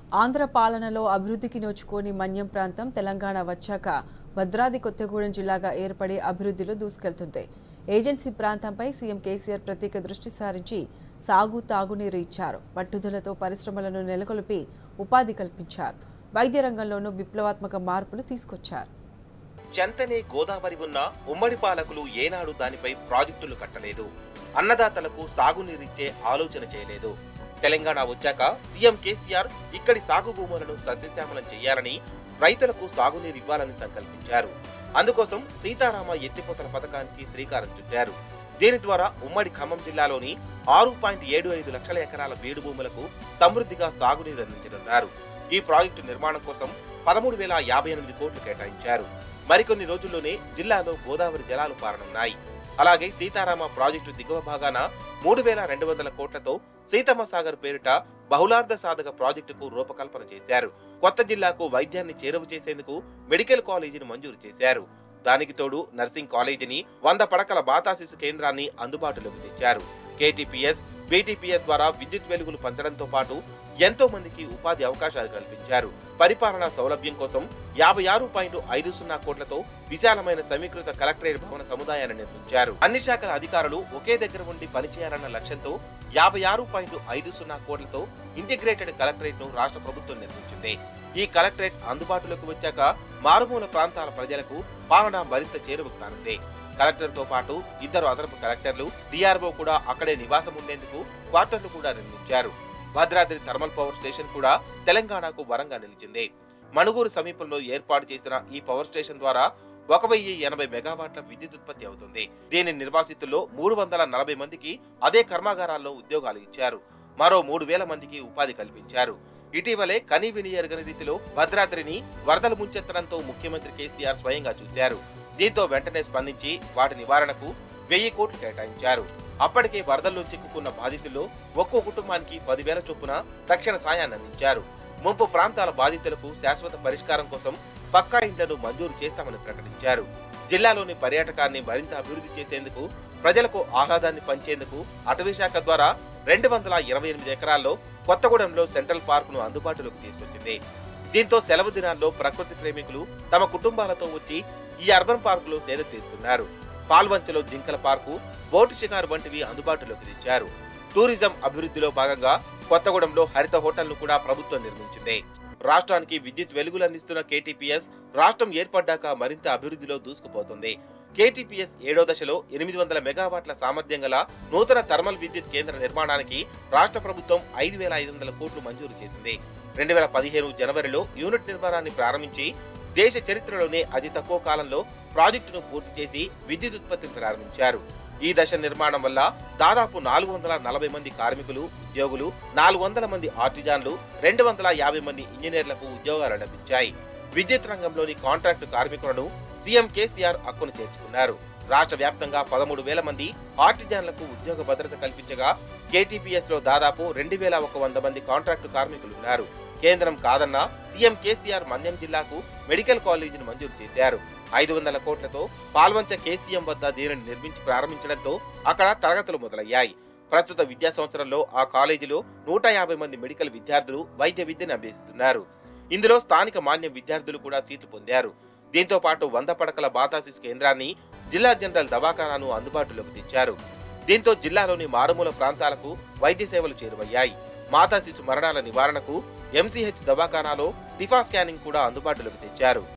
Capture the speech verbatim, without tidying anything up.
ఆంధ్ర పాలనలో అభివృద్ధికి నోచుకోని మన్యం ప్రాంతం తెలంగాణ వచ్చాక భద్రాద్రి కొత్తగూడెం జిల్లాగా ఏర్పడి అభివృద్ధిలో దూసుకెళ్తుంది. ఏజెన్సీ ప్రాంతంపై సీఎం కేసీఆర్ ప్రత్యేక దృష్టి సారించి సాగు తాగునీరు ఇచ్చారు. పట్టుదలతో పరిశ్రమలను నెలకొల్పి ఉపాధి కల్పించారు. వైద్య రంగంలోనూ విప్లవాత్మక మార్పులు తీసుకొచ్చారు. చెంతనే గోదావరి ఉన్న ఉమ్మడి పాలకులు ఏనాడు దానిపై ప్రాజెక్టులు కట్టలేదు. అన్నదాతలకు సాగునీరిచ్చే ఆలోచన చేయలేదు. తెలంగాణ వచ్చాక సీఎం కేసీఆర్ ఇక్కడి సాగు భూములను సస్యశ్యామలం చేయాలని, రైతులకు సాగునీరు ఇవ్వాలని సంకల్పించారు. అందుకోసం సీతారామ ఎత్తిపోతల పథకానికి శ్రీకారం చుట్టారు. దీని ద్వారా ఉమ్మడి ఖమ్మం జిల్లాలోని ఆరు పాయింట్ ఏడు ఐదు లక్షల ఎకరాల బీడు భూములకు సమృద్ధిగా సాగునీరు అందించనున్నారు. ఈ ప్రాజెక్టు నిర్మాణం కోసం పదమూడు వేల యాభై ఎనిమిది కోట్లు కేటాయించారు. మరికొన్ని రోజుల్లోనే జిల్లాలో గోదావరి జలాలు పారనున్నాయి. అలాగే సీతారామ ప్రాజెక్టు దిగువ భాగాన మూడు వేల రెండు వందల కోట్లతో సీతమ్మ సాగర్ పేరిట బహుళార్థ సాధక ప్రాజెక్టుకు రూపకల్పన చేశారు. కొత్త జిల్లాకు వైద్యాన్ని చేరువ చేసేందుకు మెడికల్ కాలేజీని మంజూరు చేశారు. దానికి తోడు నర్సింగ్ కాలేజీని, వంద పడకల బాతా శిశు కేంద్రాన్ని అందుబాటులోకి తెచ్చారు. కేటీపీఎస్, బీటీపీఎస్ ద్వారా విద్యుత్ వెలుగులు పంచడంతో పాటు ఎంతో మందికి ఉపాధి అవకాశాలు కల్పించారు. పరిపాలనా సౌలభ్యం కోసం యాభై ఆరు పాయింట్ ఐదు సున్నా కోట్లతో విశాలమైన సమీకృత కలెక్టరేట్ భవన సముదాయాన్ని నిర్మించారు. అన్ని శాఖల అధికారులు ఒకే దగ్గర ఉండి పనిచేయాలన్న లక్ష్యంతో యాభై ఆరు పాయింట్ ఐదు సున్నా కోట్లతో ఇంటిగ్రేటెడ్ కలెక్టరేట్ ను రాష్ట్ర ప్రభుత్వం నిర్మించింది. ఈ కలెక్టరేట్ అందుబాటులోకి వచ్చాక మారుమూల ప్రాంతాల ప్రజలకు పాలన మరింత చేరువ కానుంది. కలెక్టర్ తో పాటు ఇద్దరు అదనపు కలెక్టర్లు, డిఆర్ఓ కూడా అక్కడే నివాసం ఉండేందుకు క్వార్టర్లు కూడా నిర్మించారు. భద్రాద్రి థర్మల్ పవర్ స్టేషన్ కూడా తెలంగాణకు వరంగా నిలిచింది. మణుగూరు సమీపంలో ఏర్పాటు చేసిన ఈ పవర్ స్టేషన్ ద్వారా ఒక వెయ్యి ఎనభై మెగావాట్ల విద్యుత్ ఉత్పత్తి అవుతుంది. దీని నిర్వాసితుల్లో మూడు వందల నలభై మందికి అదే కర్మాగారాల్లో ఉద్యోగాలు ఇచ్చారు. మరో మూడు వేల మందికి ఉపాధి కల్పించారు. ఇటీవలే కనీ విని ఎరుగని రీతిలో భద్రాద్రిని వరదలు ముంచెత్తడంతో ముఖ్యమంత్రి కేసీఆర్ స్వయంగా చూశారు. దీంతో వెంటనే స్పందించి వాటి నివారణకు వెయ్యి కోట్లు కేటాయించారు. అప్పటికే వరదల్లో చిక్కుకున్న బాధితుల్లో ఒక్కో కుటుంబానికి పదివేల చొప్పున తక్షణ సాయాన్ని అందించారు. ముంపు ప్రాంతాల బాధితులకు శాశ్వత పరిష్కారం కోసం పక్కా ఇండ్లను మంజూరు చేస్తామని ప్రకటించారు. జిల్లాలోని పర్యాటకాన్ని మరింత అభివృద్ధి చేసేందుకు, ప్రజలకు ఆహ్లాదాన్ని పంచేందుకు అటవీ శాఖ ద్వారా రెండు వందల ఇరవై ఎనిమిది ఎకరాల్లో కొత్తగూడెంలో సెంట్రల్ పార్క్ ను అందుబాటులోకి తీసుకొచ్చింది. దీంతో సెలవు దినాల్లో ప్రకృతి ప్రేమికులు తమ కుటుంబాలతో వచ్చి ఈ అర్బన్ పార్కులో సేద తీరుతున్నారు. పాల్వంచలో జింకల పార్కు, బోటు షికారు వంటివి అందుబాటులోకి తెచ్చారు. టూరిజం అభివృద్ధిలో భాగంగా కొత్తగూడెంలో హరిత హోటల్ను కూడా ప్రభుత్వం నిర్మించింది. రాష్ట్రానికి విద్యుత్ వెలుగులు అందిస్తున్న కేటీపీఎస్ రాష్ట్రం ఏర్పడ్డాక మరింత అభివృద్ధిలో దూసుకుపోతుంది. కేటీపీఎస్ ఏడో దశలో ఎనిమిది వందల మెగావాట్ల సామర్థ్యం గల నూతన థర్మల్ విద్యుత్ కేంద్ర నిర్మాణానికి రాష్ట్ర ప్రభుత్వం ఐదు వేల ఐదు వందల కోట్లు మంజూరు చేసింది. రెండు వేల పదిహేను జనవరిలో యూనిట్ నిర్మాణాన్ని ప్రారంభించి దేశ చరిత్రలోనే అతి తక్కువ కాలంలో ప్రాజెక్టును పూర్తి చేసి విద్యుత్ ఉత్పత్తిని ప్రారంభించారు. ఈ దశ నిర్మాణం వల్ల దాదాపు నాలుగు వందల నలభై మంది కార్మికులు, ఉద్యోగులు, నాలుగు వందల మంది ఆర్టిజాన్లు, రెండు వందల యాభై మంది ఇంజనీర్లకు ఉద్యోగాలు లభించాయి. విద్యుత్ రంగంలోని కాంట్రాక్టు కార్మికులను సీఎం కేసీఆర్ హక్కును చేర్చుకున్నారు. రాష్ట్ర వ్యాప్తంగా పదమూడు వేల మంది ఆర్టిజాన్లకు ఉద్యోగ భద్రత కల్పించగా కేటీపీఎస్ లో దాదాపు రెండు వేల ఒక వంద మంది కాంట్రాక్టు కార్మికులున్నారు. కేంద్రం కాదన్నా సీఎం కేసీఆర్ మన్యం జిల్లాకు మెడికల్ కాలేజీని మంజూరు చేశారు. ఐదు వందల కోట్లతో పాల్వంచ కేసీఎం వద్ద దీనిని నిర్మించి ప్రారంభించడంతో అక్కడ తరగతులు మొదలయ్యాయి. ప్రస్తుత విద్యా సంవత్సరంలో ఆ కాలేజీలో నూట యాభై మంది మెడికల్ విద్యార్థులు వైద్య విద్యను అభ్యసిస్తున్నారు. ఇందులో స్థానిక మాన్యం విద్యార్థులు కూడా సీట్లు పొందారు. దీంతో పాటు వంద పడకల బాతా శిశు కేంద్రాన్ని, జిల్లా జనరల్ దవాఖానాను అందుబాటులోకి తెచ్చారు. దీంతో జిల్లాలోని మారుమూల ప్రాంతాలకు వైద్య సేవలు చేరువయ్యాయి. మాతా శిశు మరణాల నివారణకు ఎంసీహెచ్ దవాఖానాలో టిఫా స్కానింగ్ కూడా అందుబాటులోకి తెచ్చారు.